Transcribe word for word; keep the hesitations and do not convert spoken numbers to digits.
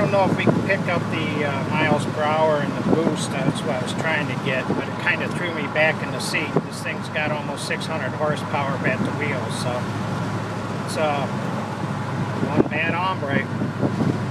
don't know if we can pick up the uh, miles per hour and the boost. That's what I was trying to get, but it kind of threw me back in the seat. This thing's got almost six hundred horsepower at the wheels, so it's uh, one bad hombre.